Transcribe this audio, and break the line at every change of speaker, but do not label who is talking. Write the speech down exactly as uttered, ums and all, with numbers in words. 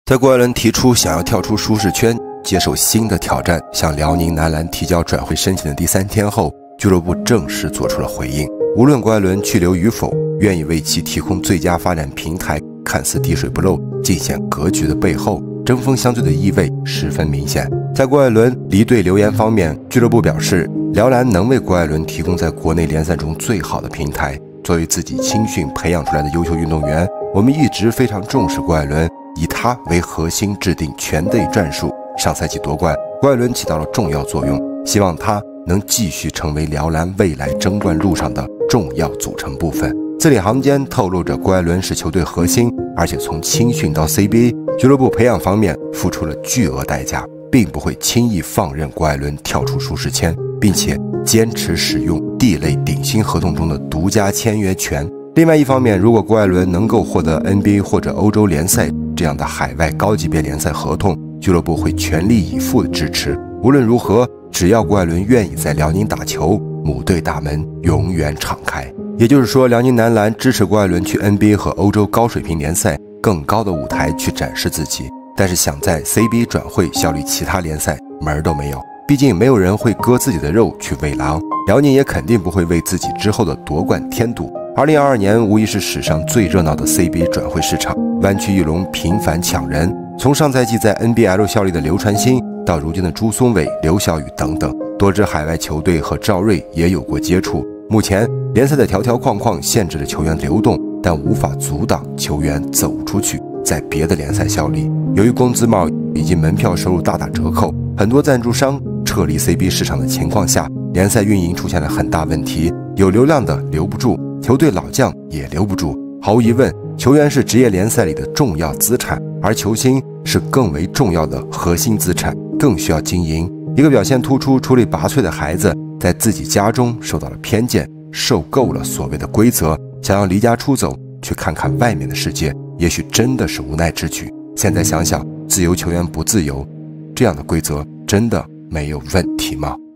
在郭艾伦提出想要跳出舒适圈，接受新的挑战，向辽宁男篮提交转会申请的第三天后，俱乐部正式做出了回应。无论郭艾伦去留与否，愿意为其提供最佳发展平台，看似滴水不漏、尽显格局的背后，针锋相对的意味十分明显。在郭艾伦离队留言方面，俱乐部表示，辽篮能为郭艾伦提供在国内联赛中最好的平台。作为自己青训培养出来的优秀运动员，我们一直非常重视郭艾伦，以他为核心制定全队战术。上赛季夺冠，郭艾伦起到了重要作用，希望他能继续成为辽篮未来争冠路上的重要组成部分。字里行间透露着郭艾伦是球队核心，而且从青训到 C B A， 俱乐部培养方面付出了巨额代价，并不会轻易放任郭艾伦跳出舒适圈，并且坚持使用 D 类顶薪合同中的独家签约权。另外一方面，如果郭艾伦能够获得 N B A 或者欧洲联赛这样的海外高级别联赛合同，俱乐部会全力以赴的支持。无论如何，只要郭艾伦愿意在辽宁打球，母队大门永远敞开。也就是说，辽宁男篮支持郭艾伦去 N B A 和欧洲高水平联赛更高的舞台去展示自己，但是想在 C B A 转会效力其他联赛门儿都没有。毕竟没有人会割自己的肉去喂狼，辽宁也肯定不会为自己之后的夺冠添堵。二零二二年无疑是史上最热闹的 C B A 转会市场，湾区翼龙频繁抢人，从上赛季在 N B L 效力的刘传兴，到如今的朱松伟、刘晓宇等等，多支海外球队和赵睿也有过接触。目前联赛的条条框框限制了球员流动，但无法阻挡球员走出去，在别的联赛效力。由于工资帽以及门票收入大打折扣，很多赞助商撤离 C B A 市场的情况下，联赛运营出现了很大问题，有流量的留不住，球队老将也留不住。毫无疑问，球员是职业联赛里的重要资产，而球星是更为重要的核心资产，更需要经营。一个表现突出、出类拔萃的孩子，在自己家中受到了偏见，受够了所谓的规则，想要离家出走，去看看外面的世界，也许真的是无奈之举。现在想想，自由球员不自由，这样的规则真的没有问题吗？